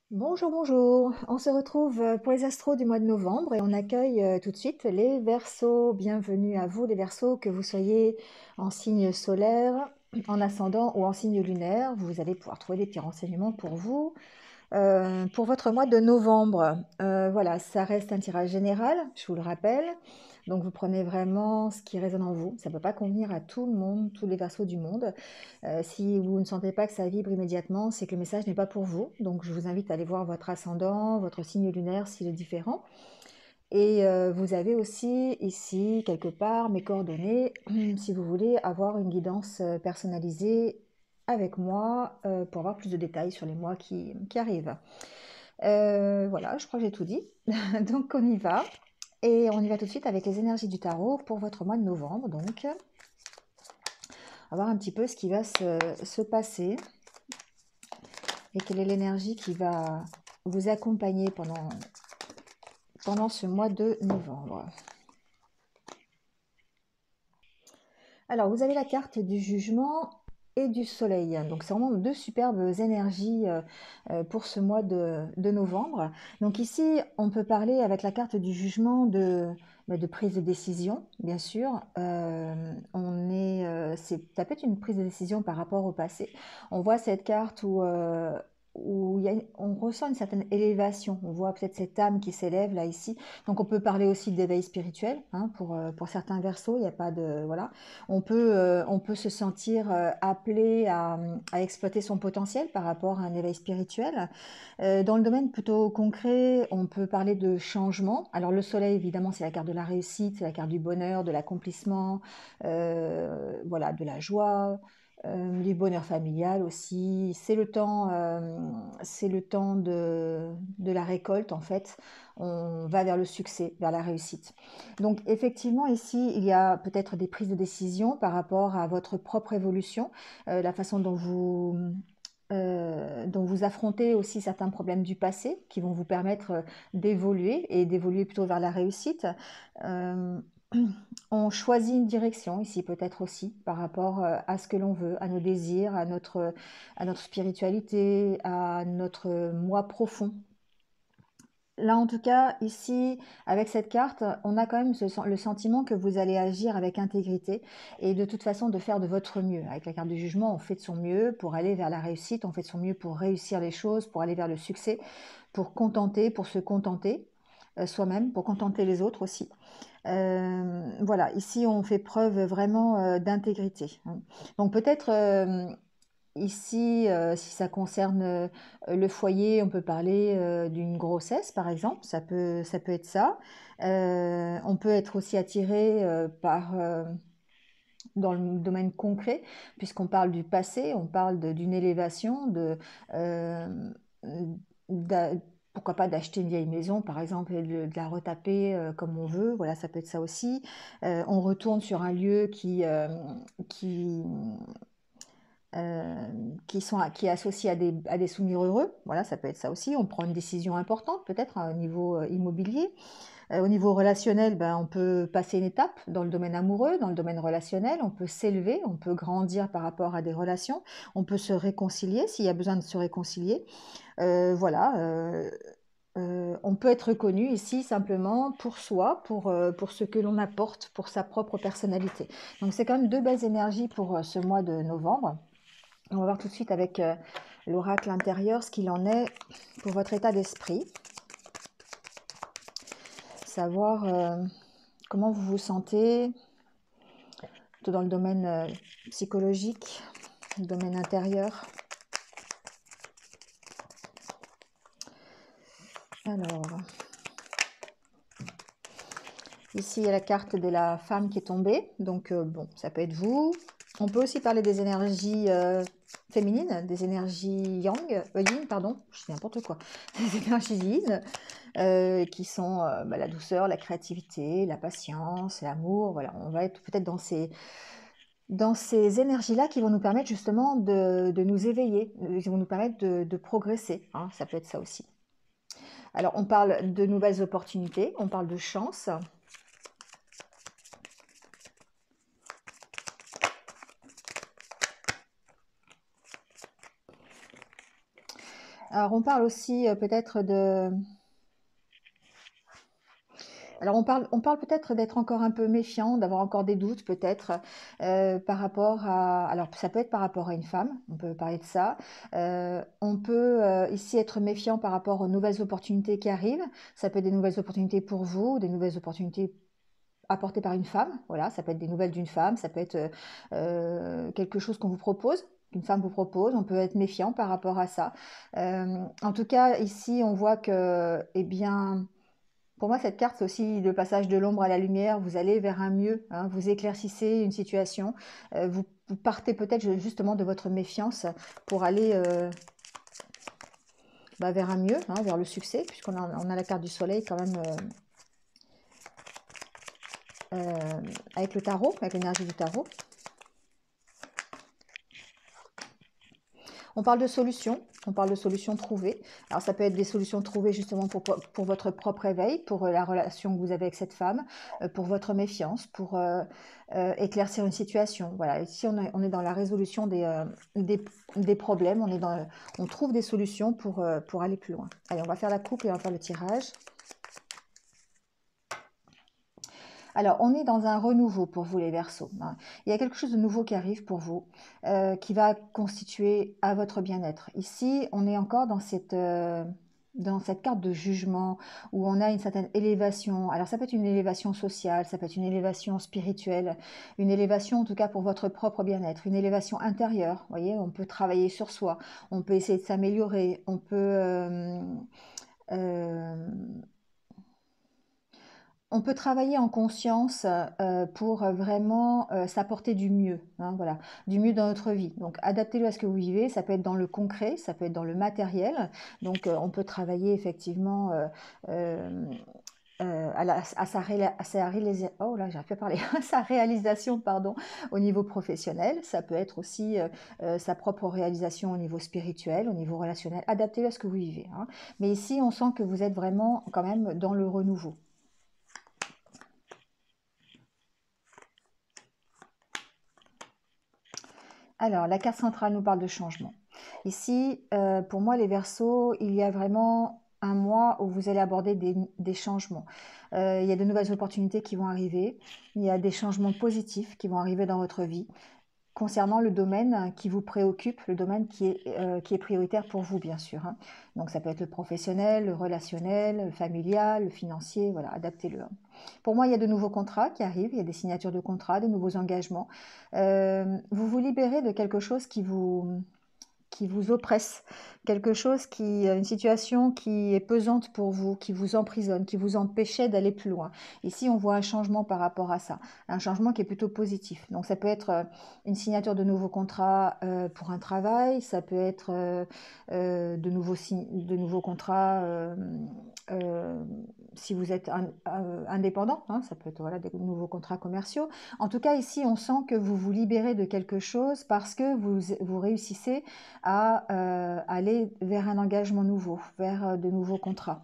Bonjour, bonjour. On se retrouve pour les astros du mois de novembre et on accueille tout de suite les Verseaux. Bienvenue à vous les Verseaux, que vous soyez en signe solaire, en ascendant ou en signe lunaire. Vous allez pouvoir trouver des petits renseignements pour vous. Pour votre mois de novembre, voilà, ça reste un tirage général, je vous le rappelle. Donc vous prenez vraiment ce qui résonne en vous. Ça ne peut pas convenir à tout le monde, tous les Verseaux du monde. Si vous ne sentez pas que ça vibre immédiatement, c'est que le message n'est pas pour vous. Donc je vous invite à aller voir votre ascendant, votre signe lunaire s'il est différent. Et vous avez aussi ici, quelque part, mes coordonnées, si vous voulez avoir une guidance personnalisée avec moi pour avoir plus de détails sur les mois qui arrivent. Voilà, je crois que j'ai tout dit. Donc on y va. Et on y va tout de suite avec les énergies du tarot pour votre mois de novembre. Donc, on va voir un petit peu ce qui va se passer et quelle est l'énergie qui va vous accompagner pendant ce mois de novembre. Alors, vous avez la carte du jugement et du soleil. Donc, c'est vraiment deux superbes énergies pour ce mois de novembre. Donc ici, on peut parler avec la carte du jugement de prise de décision, bien sûr. Ça peut être une prise de décision par rapport au passé. On voit cette carte où on ressent une certaine élévation. On voit peut-être cette âme qui s'élève là ici. Donc on peut parler aussi d'éveil spirituel hein, pour certains versos. Il n'y a pas de voilà. On peut se sentir appelé à exploiter son potentiel par rapport à un éveil spirituel. Dans le domaine plutôt concret, on peut parler de changement. Alors le soleil, évidemment, c'est la carte de la réussite, c'est la carte du bonheur, de l'accomplissement, voilà, de la joie, du bonheur familial aussi. C'est le temps de la récolte, en fait. On va vers le succès, vers la réussite. Donc effectivement, ici, il y a peut-être des prises de décision par rapport à votre propre évolution, la façon dont vous affrontez aussi certains problèmes du passé qui vont vous permettre d'évoluer et d'évoluer plutôt vers la réussite. Euh, on choisit une direction ici peut-être aussi par rapport à ce que l'on veut, à nos désirs, à notre spiritualité, à notre moi profond. Là, en tout cas, ici, avec cette carte, on a quand même le sentiment que vous allez agir avec intégrité et de toute façon de faire de votre mieux. Avec la carte du jugement, on fait de son mieux pour aller vers la réussite, on fait de son mieux pour réussir les choses, pour aller vers le succès, pour se contenter soi-même, pour contenter les autres aussi. Voilà, ici, on fait preuve vraiment d'intégrité. Donc peut-être ici, si ça concerne le foyer, on peut parler d'une grossesse, par exemple, ça peut être ça. On peut être aussi attiré dans le domaine concret, puisqu'on parle du passé, on parle d'une élévation, euh, d'a- pourquoi pas d'acheter une vieille maison, par exemple, et de la retaper comme on veut. Voilà, ça peut être ça aussi. On retourne sur un lieu qui qui est associé à des souvenirs heureux. Voilà, ça peut être ça aussi. On prend une décision importante, peut-être, à un niveau immobilier. Au niveau relationnel, ben, on peut passer une étape dans le domaine amoureux, dans le domaine relationnel. On peut s'élever, on peut grandir par rapport à des relations. On peut se réconcilier s'il y a besoin de se réconcilier. Voilà. On peut être reconnu ici simplement pour soi, pour ce que l'on apporte, pour sa propre personnalité. Donc c'est quand même deux belles énergies pour ce mois de novembre. On va voir tout de suite avec l'oracle intérieur ce qu'il en est pour votre état d'esprit. Savoir comment vous vous sentez, plutôt dans le domaine psychologique, le domaine intérieur. Alors, ici il y a la carte de la femme qui est tombée, donc bon, ça peut être vous. On peut aussi parler des énergies féminines, des énergies yin, pardon, je dis n'importe quoi, des énergies yin, qui sont la douceur, la créativité, la patience, l'amour. Voilà, on va être peut-être dans ces énergies-là qui vont nous permettre justement de nous éveiller, qui vont nous permettre de progresser. Hein, ça peut être ça aussi. Alors, on parle de nouvelles opportunités, on parle de chance. Alors, on parle aussi peut-être de... Alors, on parle peut-être d'être encore un peu méfiant, d'avoir encore des doutes peut-être par rapport à... Alors, ça peut être par rapport à une femme, on peut parler de ça. On peut ici être méfiant par rapport aux nouvelles opportunités qui arrivent. Ça peut être des nouvelles opportunités pour vous, des nouvelles opportunités apportées par une femme. Voilà, ça peut être des nouvelles d'une femme, ça peut être quelque chose qu'on vous propose. Qu'une femme vous propose, on peut être méfiant par rapport à ça. En tout cas, ici, on voit que, eh bien, pour moi, cette carte, c'est aussi le passage de l'ombre à la lumière. Vous allez vers un mieux, hein, vous éclaircissez une situation. Vous partez peut-être justement de votre méfiance pour aller vers un mieux, hein, vers le succès, puisqu'on a la carte du soleil quand même avec le tarot, avec l'énergie du tarot. On parle de solutions, on parle de solutions trouvées. Alors ça peut être des solutions trouvées justement pour votre propre éveil, pour la relation que vous avez avec cette femme, pour votre méfiance, pour éclaircir une situation. Voilà, ici on est dans la résolution des problèmes, on trouve des solutions pour aller plus loin. Allez, on va faire la coupe et on va faire le tirage. Alors, on est dans un renouveau pour vous les Verseaux, hein. Il y a quelque chose de nouveau qui arrive pour vous, qui va constituer à votre bien-être. Ici, on est encore dans cette carte de jugement où on a une certaine élévation. Alors, ça peut être une élévation sociale, ça peut être une élévation spirituelle, une élévation en tout cas pour votre propre bien-être, une élévation intérieure. Vous voyez, on peut travailler sur soi, on peut essayer de s'améliorer, euh, on peut travailler en conscience pour vraiment s'apporter du mieux, hein, voilà, du mieux dans notre vie. Donc adaptez-le à ce que vous vivez, ça peut être dans le concret, ça peut être dans le matériel. Donc on peut travailler effectivement euh, oh là, j'arrive plus à parler, à sa réalisation, pardon, au niveau professionnel. Ça peut être aussi sa propre réalisation au niveau spirituel, au niveau relationnel. Adaptez-le à ce que vous vivez, hein. Mais ici, on sent que vous êtes vraiment quand même dans le renouveau. Alors, la carte centrale nous parle de changement. Ici, pour moi, les Verseaux, il y a vraiment un mois où vous allez aborder des changements. Il y a de nouvelles opportunités qui vont arriver. Il y a des changements positifs qui vont arriver dans votre vie concernant le domaine qui vous préoccupe, le domaine qui est prioritaire pour vous, bien sûr, hein. Donc, ça peut être le professionnel, le relationnel, le familial, le financier, voilà, adaptez-le, hein. Pour moi, il y a de nouveaux contrats qui arrivent, il y a des signatures de contrats, de nouveaux engagements. Vous vous libérez de quelque chose qui vous oppresse, quelque chose une situation qui est pesante pour vous, qui vous emprisonne, qui vous empêchait d'aller plus loin. Ici, on voit un changement par rapport à ça, un changement qui est plutôt positif. Donc, ça peut être une signature de nouveaux contrats pour un travail, ça peut être de nouveaux contrats euh, si vous êtes indépendant, hein, ça peut être voilà, des nouveaux contrats commerciaux. En tout cas, ici, on sent que vous vous libérez de quelque chose parce que vous réussissez à aller vers un engagement nouveau, vers de nouveaux contrats.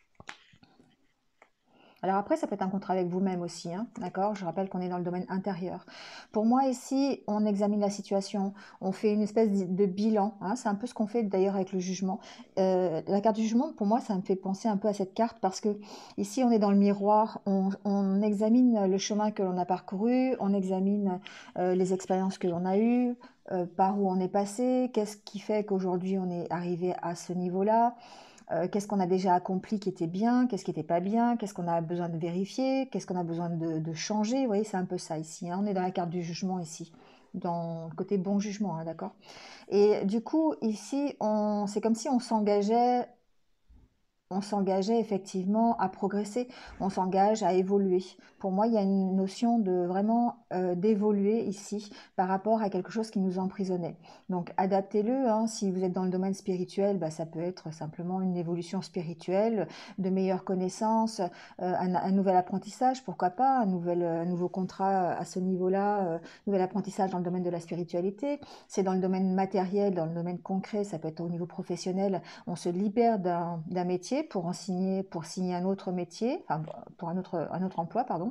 Alors après, ça peut être un contrat avec vous-même aussi, hein, d'accord? Je rappelle qu'on est dans le domaine intérieur. Pour moi, ici, on examine la situation, on fait une espèce de bilan, hein, c'est un peu ce qu'on fait d'ailleurs avec le jugement. La carte du jugement, pour moi, ça me fait penser un peu à cette carte parce que ici, on est dans le miroir, on examine le chemin que l'on a parcouru, on examine les expériences que l'on a eues, par où on est passé, qu'est-ce qui fait qu'aujourd'hui on est arrivé à ce niveau-là. Qu'est-ce qu'on a déjà accompli qui était bien, qu'est-ce qui n'était pas bien, qu'est-ce qu'on a besoin de vérifier, qu'est-ce qu'on a besoin de changer. Vous voyez, c'est un peu ça ici, hein. On est dans la carte du jugement ici, dans le côté bon jugement, hein, d'accord. Et du coup, ici, c'est comme si on s'engageait effectivement à progresser, on s'engage à évoluer. Pour moi, il y a une notion de vraiment d'évoluer ici par rapport à quelque chose qui nous emprisonnait. Donc adaptez-le, hein. Si vous êtes dans le domaine spirituel, bah, ça peut être simplement une évolution spirituelle, de meilleures connaissances, un nouvel apprentissage, pourquoi pas, un nouveau contrat à ce niveau-là, nouvel apprentissage dans le domaine de la spiritualité. C'est dans le domaine matériel, dans le domaine concret, ça peut être au niveau professionnel, on se libère d'un métier pour signer un autre métier, enfin, pour un autre emploi, pardon.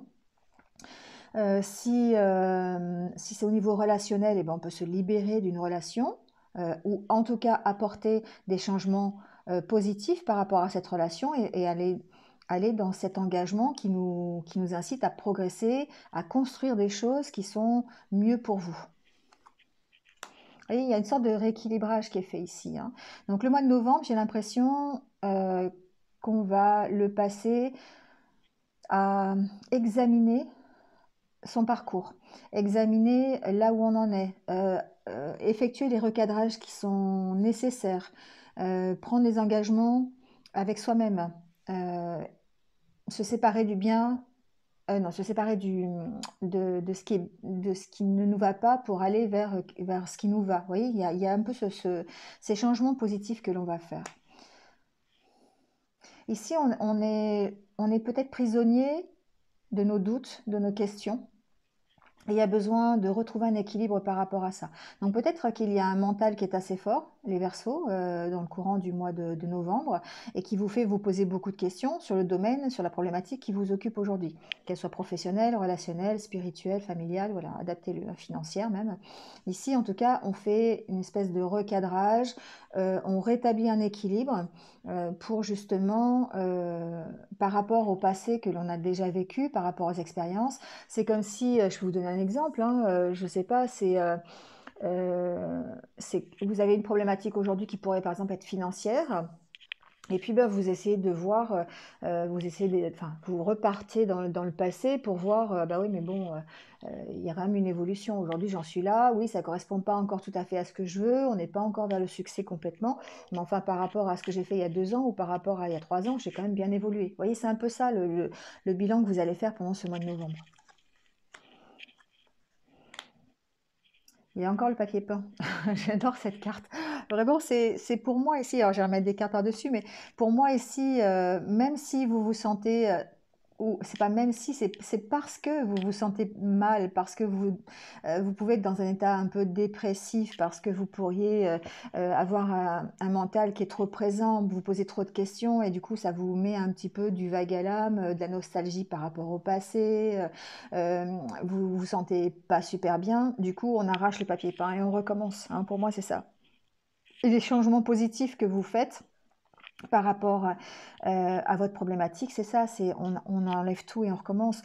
Si c'est au niveau relationnel, eh ben, on peut se libérer d'une relation, ou en tout cas apporter des changements positifs par rapport à cette relation et aller dans cet engagement qui nous incite à progresser, à construire des choses qui sont mieux pour vous. Vous voyez, il y a une sorte de rééquilibrage qui est fait ici, hein. Donc le mois de novembre, j'ai l'impression qu'on va le passer à examiner son parcours, examiner là où on en est, effectuer les recadrages qui sont nécessaires, prendre des engagements avec soi-même, se séparer du bien, non, se séparer de ce qui ne nous va pas pour aller vers ce qui nous va. Vous voyez, il y a un peu ces changements positifs que l'on va faire. Ici, on est peut-être prisonnier de nos doutes, de nos questions. Et il y a besoin de retrouver un équilibre par rapport à ça. Donc peut-être qu'il y a un mental qui est assez fort, les Verseaux, dans le courant du mois de novembre, et qui vous fait vous poser beaucoup de questions sur le domaine, sur la problématique qui vous occupe aujourd'hui, qu'elle soit professionnelle, relationnelle, spirituelle, familiale, voilà, adaptée, financière même. Ici, en tout cas, on fait une espèce de recadrage, on rétablit un équilibre pour justement, par rapport au passé que l'on a déjà vécu, par rapport aux expériences. C'est comme si, je vais vous donner un exemple, hein, je ne sais pas, vous avez une problématique aujourd'hui qui pourrait par exemple être financière. Et puis ben, vous essayez de voir, enfin, vous repartez dans le passé pour voir, bah oui, mais bon, il y a quand même une évolution. Aujourd'hui, j'en suis là, oui, ça ne correspond pas encore tout à fait à ce que je veux, on n'est pas encore vers le succès complètement, mais enfin, par rapport à ce que j'ai fait il y a 2 ans ou par rapport à il y a 3 ans, j'ai quand même bien évolué. Vous voyez, c'est un peu ça le bilan que vous allez faire pendant ce mois de novembre. Il y a encore le papier peint. J'adore cette carte. Vraiment, c'est pour moi ici. Alors, je vais remettre des cartes par-dessus, mais pour moi ici, même si vous vous sentez, ou c'est pas même si, c'est parce que vous vous sentez mal, parce que vous pouvez être dans un état un peu dépressif, parce que vous pourriez avoir un mental qui est trop présent, vous posez trop de questions, et du coup, ça vous met un petit peu du vague à l'âme, de la nostalgie par rapport au passé. Vous vous sentez pas super bien, du coup on arrache le papier peint et on recommence, hein. Pour moi c'est ça. Et les changements positifs que vous faites par rapport à votre problématique, c'est ça, on enlève tout et on recommence.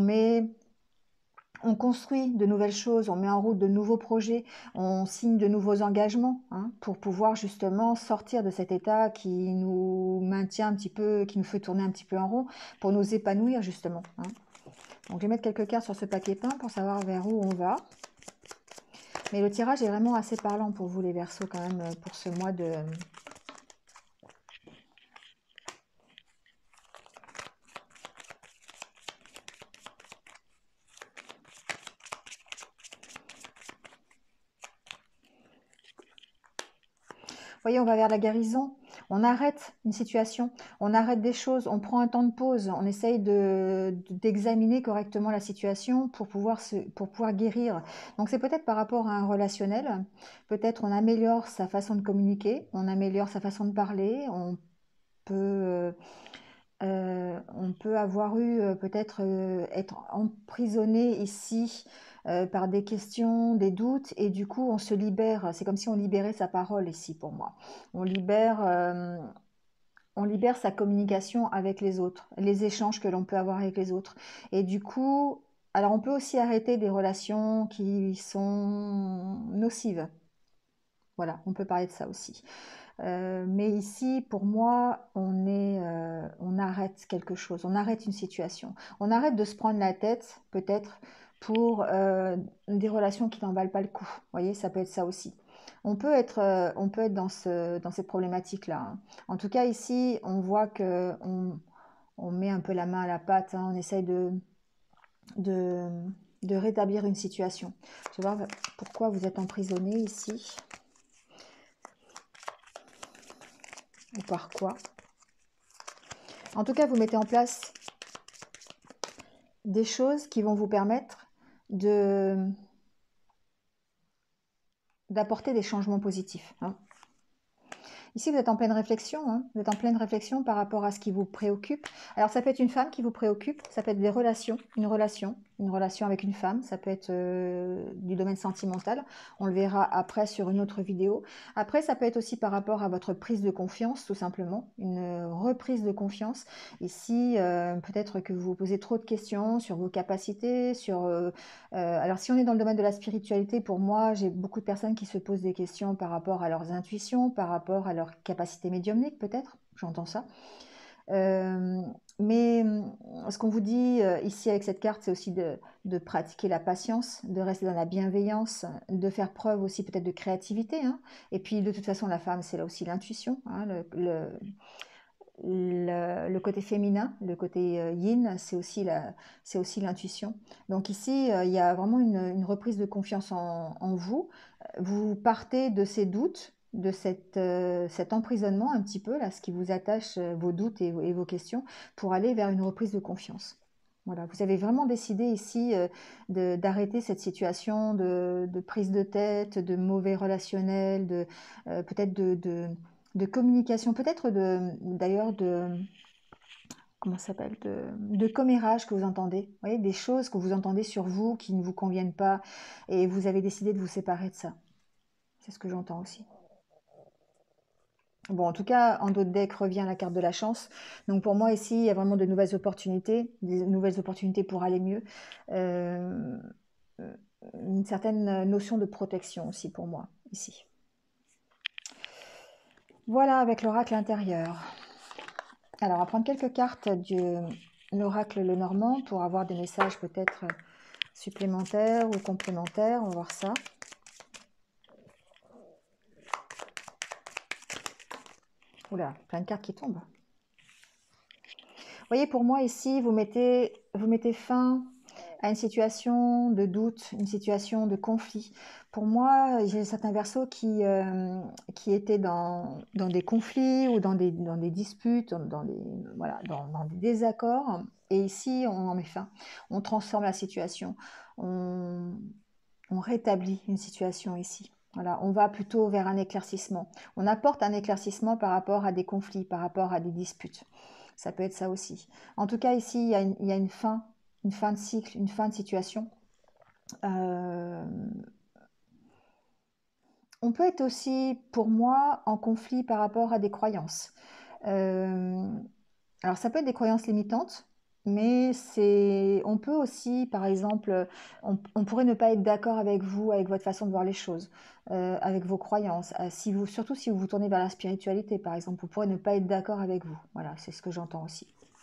On construit de nouvelles choses, on met en route de nouveaux projets, on signe de nouveaux engagements, hein, pour pouvoir justement sortir de cet état qui nous maintient un petit peu, qui nous fait tourner un petit peu en rond, pour nous épanouir justement, hein. Donc je vais mettre quelques cartes sur ce papier peint pour savoir vers où on va. Mais le tirage est vraiment assez parlant pour vous les Verseaux quand même pour ce mois de... Vous voyez, on va vers la guérison. On arrête une situation, on arrête des choses, on prend un temps de pause, on essaye d'examiner correctement la situation pour pouvoir guérir. Donc c'est peut-être par rapport à un relationnel, peut-être on améliore sa façon de communiquer, on améliore sa façon de parler, peut, on peut avoir eu peut-être être emprisonné ici par des questions, des doutes, et du coup on se libère. C'est comme si on libérait sa parole ici pour moi. On libère, euh, on libère sa communication avec les autres, les échanges que l'on peut avoir avec les autres. Et du coup, alors on peut aussi arrêter des relations qui sont nocives. Voilà, on peut parler de ça aussi. Mais ici, pour moi, on arrête quelque chose, on arrête une situation. On arrête de se prendre la tête, peut-être, pour des relations qui n'en valent pas le coup. Vous voyez, ça peut être ça aussi. On peut être dans cette problématique-là, hein. En tout cas, ici, on voit que on met un peu la main à la pâte, hein, on essaye de, de rétablir une situation. Je vais voir pourquoi vous êtes emprisonné ici. Ou par quoi. En tout cas, vous mettez en place des choses qui vont vous permettre d'apporter des changements positifs, hein. Ici, vous êtes en pleine réflexion, hein. Vous êtes en pleine réflexion par rapport à ce qui vous préoccupe. Alors, ça peut être une femme qui vous préoccupe, ça peut être des relations, une relation avec une femme, ça peut être du domaine sentimental. On le verra après sur une autre vidéo. Après, ça peut être aussi par rapport à votre prise de confiance, tout simplement, une reprise de confiance. Ici, peut-être que vous vous posez trop de questions sur vos capacités, alors, si on est dans le domaine de la spiritualité, pour moi, j'ai beaucoup de personnes qui se posent des questions par rapport à leurs intuitions, par rapport à leur capacité médiumnique, peut-être, j'entends ça. Euh, mais ce qu'on vous dit ici avec cette carte, c'est aussi de pratiquer la patience, de rester dans la bienveillance, de faire preuve aussi peut-être de créativité, hein. Et puis, de toute façon, la femme, c'est là aussi l'intuition, hein, le côté féminin, le côté yin, c'est aussi l'intuition. Donc ici, il y a vraiment une reprise de confiance en vous. Vous partez de ces doutes, de cet emprisonnement un petit peu, là, ce qui vous attache, vos doutes et vos questions, pour aller vers une reprise de confiance. Voilà, vous avez vraiment décidé ici d'arrêter cette situation de prise de tête, de mauvais relationnel, peut-être de communication, peut-être d'ailleurs comment ça s'appelle, de commérage que vous entendez. Vous voyez, des choses que vous entendez sur vous qui ne vous conviennent pas et vous avez décidé de vous séparer de ça. C'est ce que j'entends aussi. Bon, en tout cas, en dos de deck revient la carte de la chance. Donc pour moi ici, il y a vraiment de nouvelles opportunités, des nouvelles opportunités pour aller mieux. Euh, une certaine notion de protection aussi pour moi ici. Voilà avec l'oracle intérieur. Alors, on va prendre quelques cartes de l'oracle Lenormand pour avoir des messages peut-être supplémentaires ou complémentaires. On va voir ça. Oula, plein de cartes qui tombent. Vous voyez, pour moi ici, vous mettez fin à une situation de doute, une situation de conflit. Pour moi, j'ai certains versos qui étaient dans des conflits ou dans des disputes, voilà, dans des désaccords. Et ici, on en met fin. On transforme la situation. On, on rétablit une situation ici. Voilà, on va plutôt vers un éclaircissement. On apporte un éclaircissement par rapport à des conflits, par rapport à des disputes. Ça peut être ça aussi. En tout cas, ici, il y a une fin de cycle, une fin de situation. Euh, on peut être aussi, pour moi, en conflit par rapport à des croyances. Euh, alors, ça peut être des croyances limitantes, mais on peut aussi, par exemple, on pourrait ne pas être d'accord avec vous, avec votre façon de voir les choses, avec vos croyances. Surtout si vous vous tournez vers la spiritualité, par exemple, vous pourrez ne pas être d'accord avec vous. Voilà, c'est ce que j'entends aussi.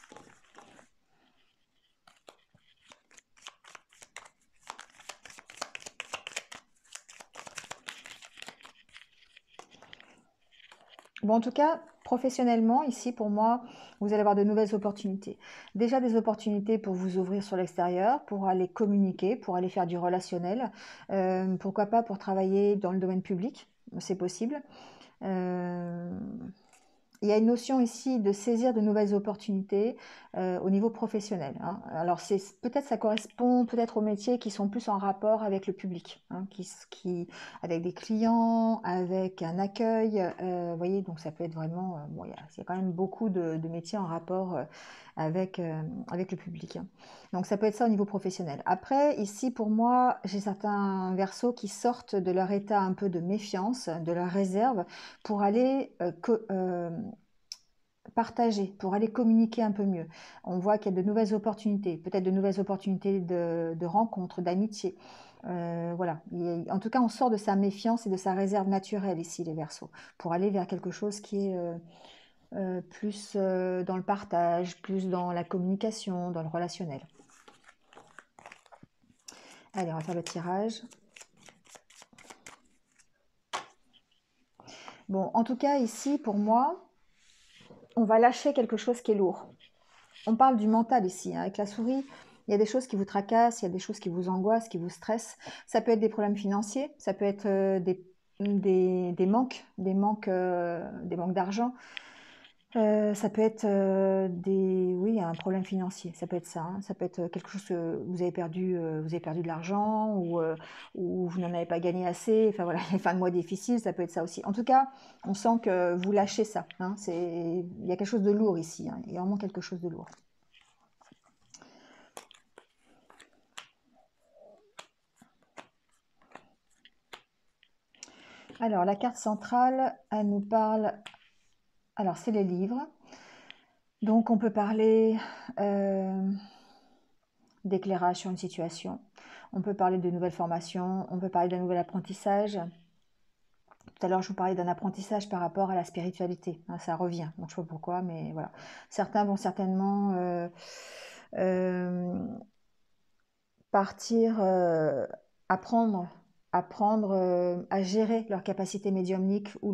Bon, en tout cas, professionnellement, ici, pour moi, vous allez avoir de nouvelles opportunités. Déjà des opportunités pour vous ouvrir sur l'extérieur, pour aller communiquer, pour aller faire du relationnel. Pourquoi pas pour travailler dans le domaine public, c'est possible. Euh, il y a une notion ici de saisir de nouvelles opportunités au niveau professionnel, hein. Alors peut-être ça correspond peut-être aux métiers qui sont plus en rapport avec le public, hein, avec des clients, avec un accueil. Vous voyez, donc ça peut être vraiment, bon, il y a quand même beaucoup de métiers en rapport avec le public, hein. Donc ça peut être ça au niveau professionnel. Après, ici pour moi, j'ai certains versos qui sortent de leur état un peu de méfiance, de leur réserve, pour aller partager, pour aller communiquer un peu mieux. On voit qu'il y a de nouvelles opportunités, peut-être de nouvelles opportunités de rencontres, d'amitié. Voilà. En tout cas, on sort de sa méfiance et de sa réserve naturelle ici, les Verseaux, pour aller vers quelque chose qui est plus dans le partage, plus dans la communication, dans le relationnel. Allez, on va faire le tirage. Bon, en tout cas, ici, pour moi, on va lâcher quelque chose qui est lourd. On parle du mental ici, hein. Avec la souris, il y a des choses qui vous tracassent, il y a des choses qui vous angoissent, qui vous stressent. Ça peut être des problèmes financiers, ça peut être des manques d'argent. Ça peut être oui, un problème financier, ça peut être ça, hein. Ça peut être quelque chose que vous avez perdu de l'argent ou vous n'en avez pas gagné assez. Enfin voilà, les fins de mois difficiles, ça peut être ça aussi. En tout cas, on sent que vous lâchez ça, hein. Il y a quelque chose de lourd ici, hein. Il y a vraiment quelque chose de lourd. Alors, la carte centrale, elle nous parle. Alors, c'est les livres. Donc, on peut parler d'éclairage sur une situation. On peut parler de nouvelles formations. On peut parler d'un nouvel apprentissage. Tout à l'heure, je vous parlais d'un apprentissage par rapport à la spiritualité, hein, ça revient. Donc, je ne sais pas pourquoi, mais voilà. Certains vont certainement euh, partir, apprendre, à gérer leur capacité médiumnique ou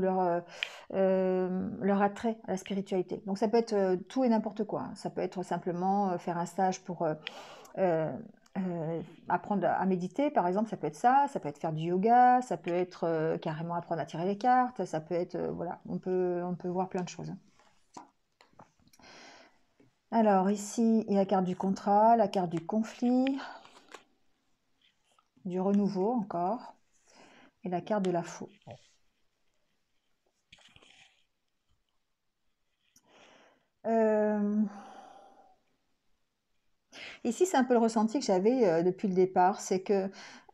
leur attrait à la spiritualité. Donc ça peut être tout et n'importe quoi, hein. Ça peut être simplement faire un stage pour euh, apprendre à méditer, par exemple, ça peut être ça. Ça peut être faire du yoga, ça peut être carrément apprendre à tirer les cartes, ça peut être, voilà, on peut voir plein de choses. Alors ici, il y a la carte du contrat, la carte du conflit, du renouveau encore, et la carte de la faux. Euh, Ici, c'est un peu le ressenti que j'avais depuis le départ, c'est que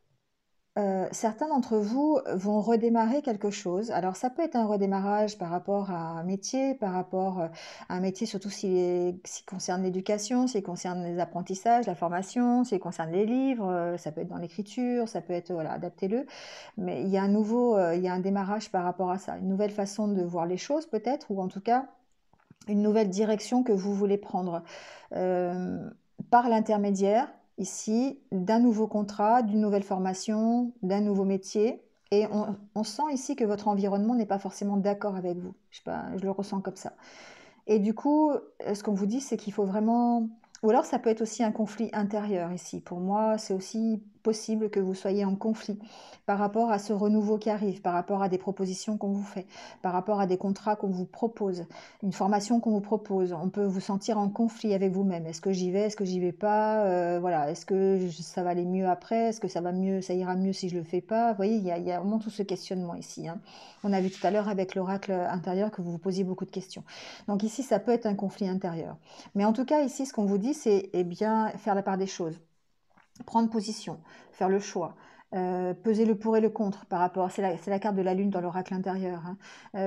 certains d'entre vous vont redémarrer quelque chose. Alors, ça peut être un redémarrage par rapport à un métier, par rapport à un métier, surtout s'il concerne l'éducation, s'il concerne les apprentissages, la formation, s'il concerne les livres, ça peut être dans l'écriture, ça peut être, voilà, adaptez-le. Mais il y a il y a un démarrage par rapport à ça, une nouvelle façon de voir les choses peut-être, ou en tout cas une nouvelle direction que vous voulez prendre euh, par l'intermédiaire ici d'un nouveau contrat, d'une nouvelle formation, d'un nouveau métier. Et on sent ici que votre environnement n'est pas forcément d'accord avec vous. Je sais pas, je le ressens comme ça. Et du coup, ce qu'on vous dit, c'est qu'il faut vraiment. Ou alors, ça peut être aussi un conflit intérieur ici. Pour moi, c'est aussi possible que vous soyez en conflit par rapport à ce renouveau qui arrive, par rapport à des propositions qu'on vous fait, par rapport à des contrats qu'on vous propose, une formation qu'on vous propose. On peut vous sentir en conflit avec vous-même. Est-ce que j'y vais? Est-ce que j'y vais pas? Voilà. Est-ce que ça va aller mieux après? Est-ce que ça va mieux? Ça ira mieux si je le fais pas? Vous voyez, il y a vraiment tout ce questionnement ici, hein. On a vu tout à l'heure avec l'oracle intérieur que vous vous posiez beaucoup de questions. Donc ici, ça peut être un conflit intérieur. Mais en tout cas, ici, ce qu'on vous dit, c'est eh bien faire la part des choses, prendre position, faire le choix, peser le pour et le contre par rapport. C'est la carte de la lune dans l'oracle intérieur, hein.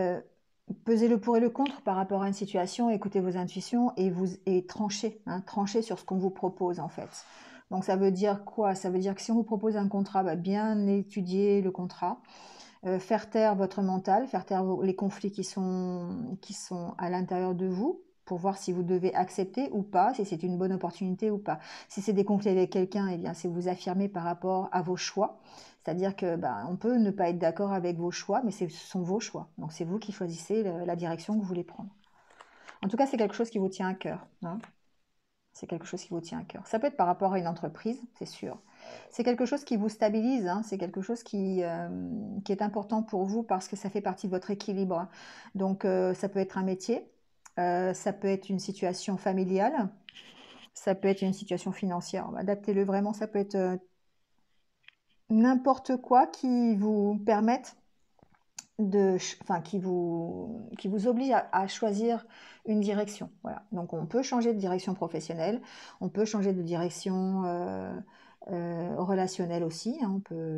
Peser le pour et le contre par rapport à une situation, écouter vos intuitions et trancher, hein, trancher sur ce qu'on vous propose en fait. Donc ça veut dire quoi? Ça veut dire que si on vous propose un contrat, bah, bien étudier le contrat, faire taire votre mental, faire taire les conflits qui sont à l'intérieur de vous pour voir si vous devez accepter ou pas, si c'est une bonne opportunité ou pas. Si c'est des conflits avec quelqu'un, eh bien c'est vous affirmer par rapport à vos choix. C'est-à-dire que on peut ne pas être d'accord avec vos choix, mais ce sont vos choix. Donc c'est vous qui choisissez la direction que vous voulez prendre. En tout cas, c'est quelque chose qui vous tient à cœur, hein. C'est quelque chose qui vous tient à cœur. Ça peut être par rapport à une entreprise, c'est sûr. C'est quelque chose qui vous stabilise, hein. C'est quelque chose qui est important pour vous parce que ça fait partie de votre équilibre. Donc, ça peut être un métier, ça peut être une situation familiale, ça peut être une situation financière. Adaptez-le vraiment, ça peut être n'importe quoi qui vous permette enfin, qui vous oblige à choisir une direction. Voilà. Donc on peut changer de direction professionnelle, on peut changer de direction relationnelle aussi, hein.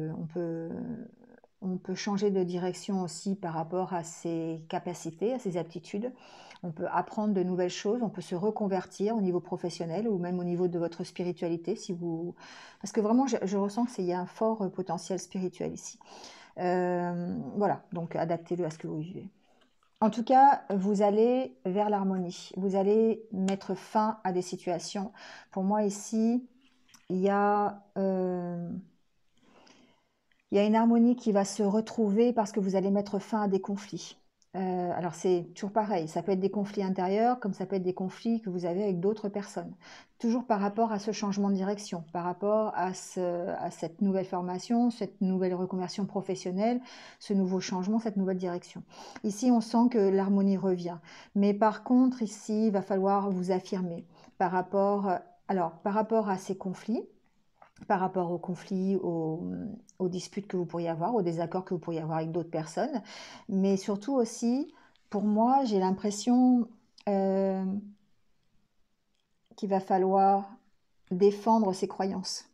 On peut changer de direction aussi par rapport à ses capacités, à ses aptitudes. On peut apprendre de nouvelles choses, on peut se reconvertir au niveau professionnel ou même au niveau de votre spiritualité. Si vous... Parce que vraiment, je ressens qu'il y a un fort potentiel spirituel ici. Voilà, donc adaptez-le à ce que vous vivez. En tout cas, vous allez vers l'harmonie. Vous allez mettre fin à des situations. Pour moi, ici, il y a, euh, il y a une harmonie qui va se retrouver parce que vous allez mettre fin à des conflits. Alors c'est toujours pareil, ça peut être des conflits intérieurs, comme ça peut être des conflits que vous avez avec d'autres personnes. Toujours par rapport à ce changement de direction, par rapport à cette nouvelle formation, cette nouvelle reconversion professionnelle, ce nouveau changement, cette nouvelle direction. Ici, on sent que l'harmonie revient. Mais par contre, ici, il va falloir vous affirmer par rapport, par rapport à ces conflits, par rapport aux conflits, aux disputes que vous pourriez avoir, aux désaccords que vous pourriez avoir avec d'autres personnes. Mais surtout aussi, pour moi, j'ai l'impression euh, qu'il va falloir défendre ses croyances.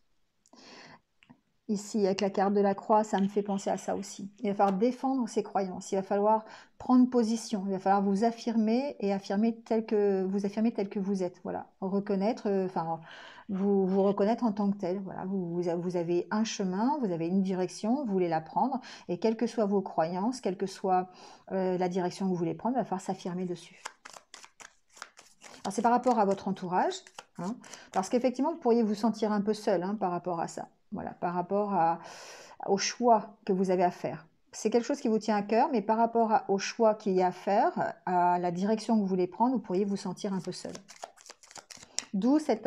Ici, avec la carte de la croix, ça me fait penser à ça aussi. Il va falloir défendre ses croyances. Il va falloir prendre position. Il va falloir vous affirmer et affirmer tel que vous êtes. Voilà, reconnaître, vous reconnaître en tant que tel. Voilà, vous avez un chemin, vous avez une direction, vous voulez la prendre, et quelles que soient vos croyances, quelle que soit la direction que vous voulez prendre, il va falloir s'affirmer dessus. Alors c'est par rapport à votre entourage, hein, parce qu'effectivement, vous pourriez vous sentir un peu seul par rapport à ça. Voilà, par rapport au choix que vous avez à faire. C'est quelque chose qui vous tient à cœur, mais par rapport au choix qu'il y a à faire, à la direction que vous voulez prendre, vous pourriez vous sentir un peu seul. D'où cet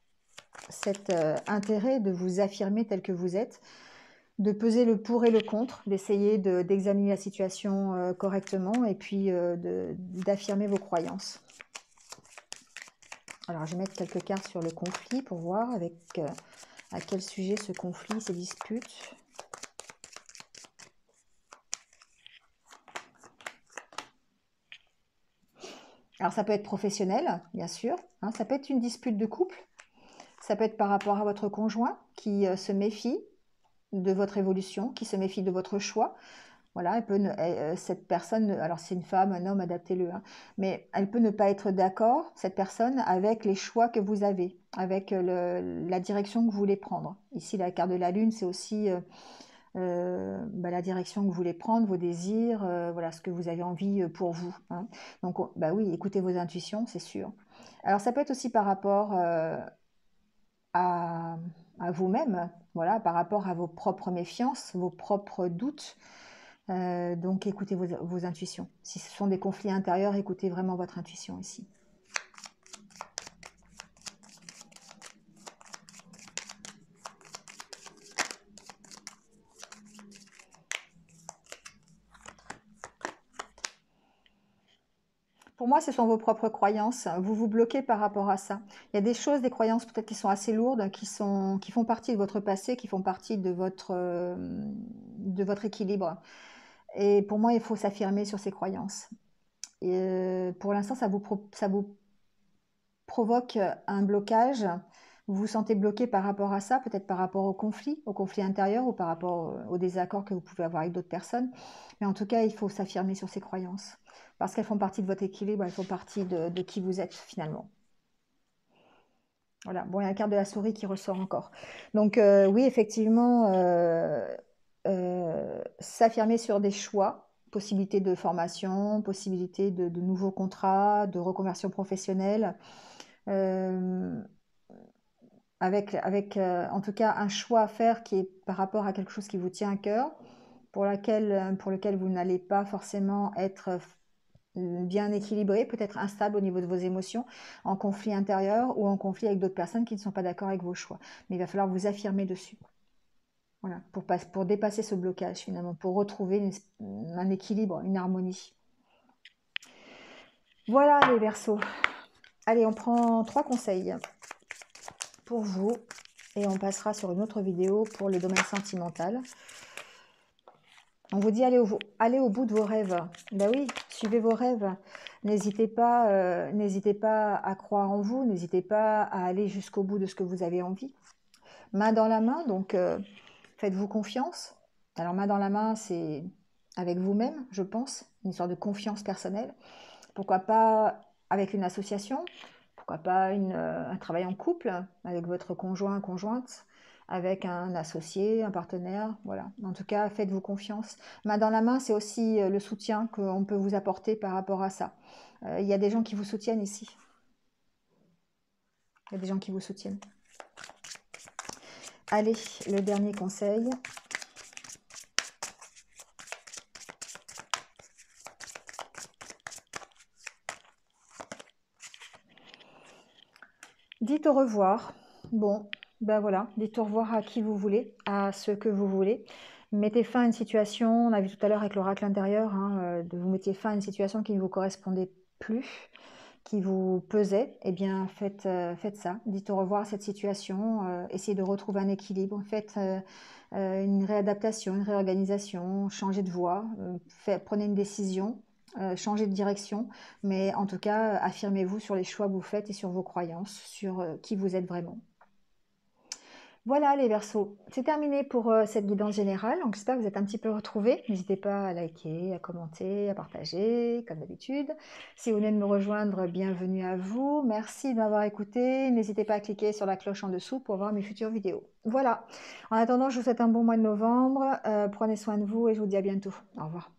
intérêt de vous affirmer tel que vous êtes, de peser le pour et le contre, d'essayer d'examiner la situation correctement et puis d'affirmer vos croyances. Alors, je vais mettre quelques cartes sur le conflit pour voir à quel sujet ce conflit, ces disputes. Alors, ça peut être professionnel, bien sûr. Hein, ça peut être une dispute de couple. Ça peut être par rapport à votre conjoint qui se méfie de votre évolution, qui se méfie de votre choix. Voilà, cette personne, alors c'est une femme, un homme, adaptez-le, hein, mais elle peut ne pas être d'accord, cette personne, avec les choix que vous avez, avec la direction que vous voulez prendre. Ici, la carte de la lune, c'est aussi la direction que vous voulez prendre, vos désirs, voilà, ce que vous avez envie pour vous. Hein. Donc, oui, écoutez vos intuitions, c'est sûr. Alors, ça peut être aussi par rapport à vous-même, voilà, par rapport à vos propres méfiances, vos propres doutes. Donc écoutez vos intuitions. Si ce sont des conflits intérieurs, écoutez vraiment votre intuition ici. Pour moi, ce sont vos propres croyances. Vous vous bloquez par rapport à ça. Il y a des choses, des croyances peut-être qui sont assez lourdes, qui font partie de votre passé, qui font partie de votre équilibre. Et pour moi, il faut s'affirmer sur ces croyances. Et pour l'instant, ça vous provoque un blocage. Vous vous sentez bloqué par rapport à ça, peut-être par rapport au conflit intérieur ou par rapport au désaccord que vous pouvez avoir avec d'autres personnes. Mais en tout cas, il faut s'affirmer sur ces croyances. Parce qu'elles font partie de votre équilibre, elles font partie de qui vous êtes finalement. Voilà, bon, il y a la carte de la souris qui ressort encore. Donc oui, effectivement, s'affirmer sur des choix, possibilité de formation, possibilité de nouveaux contrats, de reconversion professionnelle, avec en tout cas un choix à faire qui est par rapport à quelque chose qui vous tient à cœur, pour lequel vous n'allez pas forcément être bien équilibré, peut-être instable au niveau de vos émotions, en conflit intérieur ou en conflit avec d'autres personnes qui ne sont pas d'accord avec vos choix. Mais il va falloir vous affirmer dessus. Voilà, pour dépasser ce blocage finalement, pour retrouver un équilibre, une harmonie. Voilà les Verseaux. Allez, on prend 3 conseils pour vous et on passera sur une autre vidéo pour le domaine sentimental. On vous dit allez au bout de vos rêves. Ben oui, suivez vos rêves. N'hésitez pas à croire en vous, n'hésitez pas à aller jusqu'au bout de ce que vous avez envie. Main dans la main, donc faites-vous confiance. Alors main dans la main, c'est avec vous-même, je pense, une histoire de confiance personnelle. Pourquoi pas avec une association, pourquoi pas un travail en couple avec votre conjoint, conjointe, avec un associé, un partenaire, voilà. En tout cas, faites-vous confiance. Main dans la main, c'est aussi le soutien qu'on peut vous apporter par rapport à ça. Il y a des gens qui vous soutiennent ici. Il y a des gens qui vous soutiennent. Allez, le dernier conseil. Dites au revoir. Bon, ben voilà, dites au revoir à qui vous voulez, à ce que vous voulez. Mettez fin à une situation, on a vu tout à l'heure avec l'oracle intérieur, hein, de vous mettiez fin à une situation qui ne vous correspondait plus, qui vous pesait. Eh bien, faites ça. Dites au revoir à cette situation, essayez de retrouver un équilibre, faites une réadaptation, une réorganisation, changez de voie, prenez une décision, changez de direction, mais en tout cas, affirmez-vous sur les choix que vous faites et sur vos croyances, sur qui vous êtes vraiment. Voilà les Verseaux, c'est terminé pour cette guidance générale. Donc j'espère que vous êtes un petit peu retrouvés. N'hésitez pas à liker, à commenter, à partager, comme d'habitude. Si vous venez de me rejoindre, bienvenue à vous. Merci de m'avoir écouté. N'hésitez pas à cliquer sur la cloche en dessous pour voir mes futures vidéos. Voilà. En attendant, je vous souhaite un bon mois de novembre. Prenez soin de vous et je vous dis à bientôt. Au revoir.